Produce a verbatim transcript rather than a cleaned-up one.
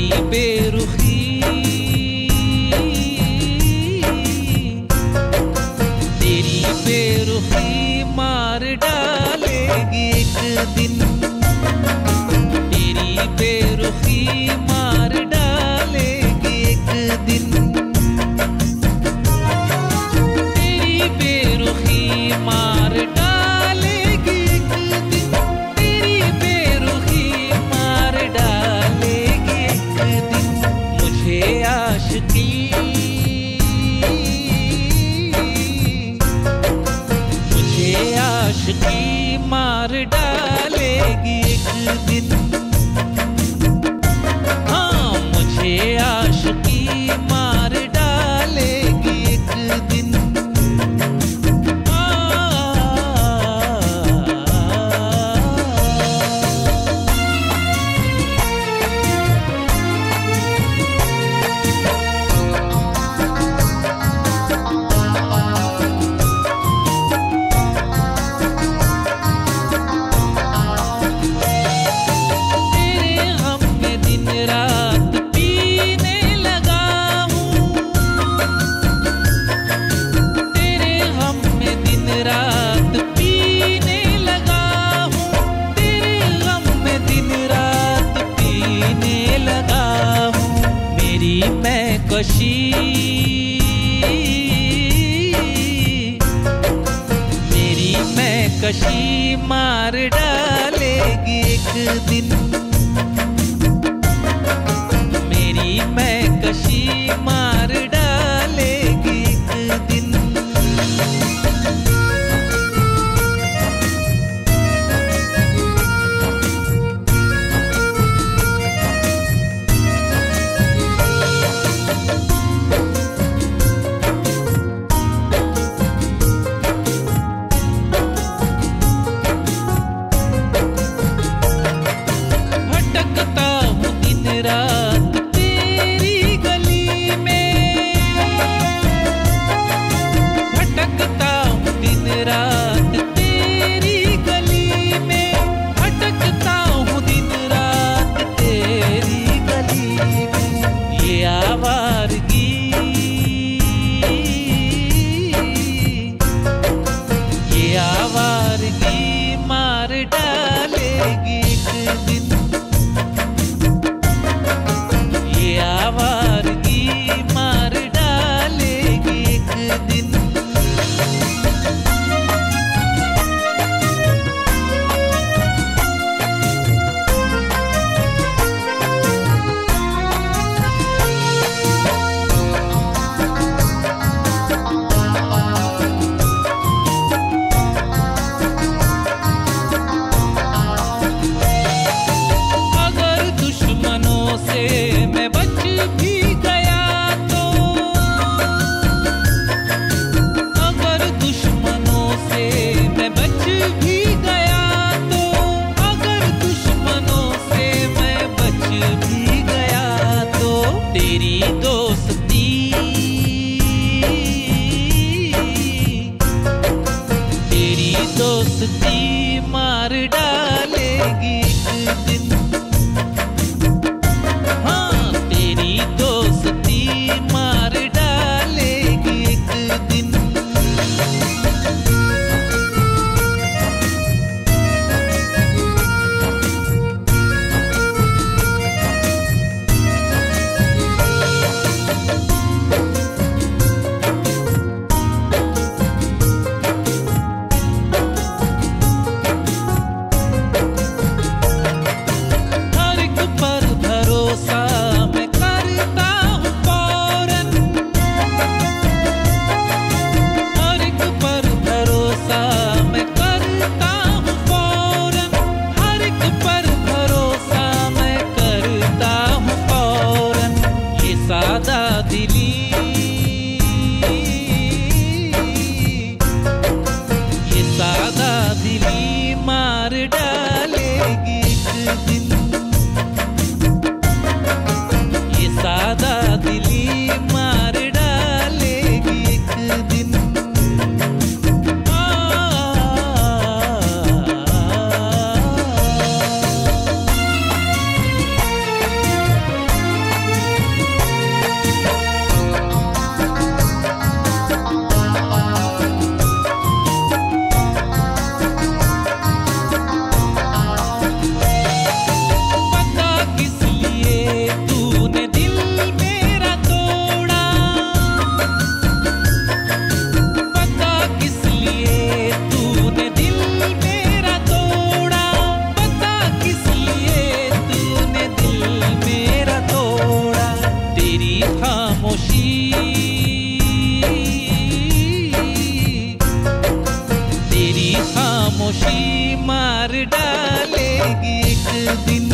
तेरी बेरुखी तेरी बेरुखी मार डालेगी एक दिन, तेरी बेरुखी मार डालेगी एक दिन, तेरी बेरुखी मार डालेगी एक दिन, तेरी बेरुखी मार डालेगी एक दिन। मुझे आशिकी मुझे आशिकी मार डालेगी एक दिन, हाँ मुझे आशिकी मार डालेगी एक दिन। कशी मेरी मैं कशी मार डालेगी एक दिन, मेरी मैं कशी मार डालेगी एक दिन। भटकता हूँ दिन रात तेरी गली में, भटकता हूँ दिन रात तेरी गली में, भटकता हूँ दिन रात तेरी गली में। ये आवारगी ये आवारगी मार डालेगी एक दिन, ये आवारगी मार डालेगी एक दिन। अगर दुश्मनों से मैं बच भी गया तो, अगर दुश्मनों से मैं बच भी गया तो, अगर दुश्मनों से मैं बच भी गया तो, तेरी दोस्ती तेरी दोस्ती मार डालेगी एक दिन, हाँ जाएगी एक दिन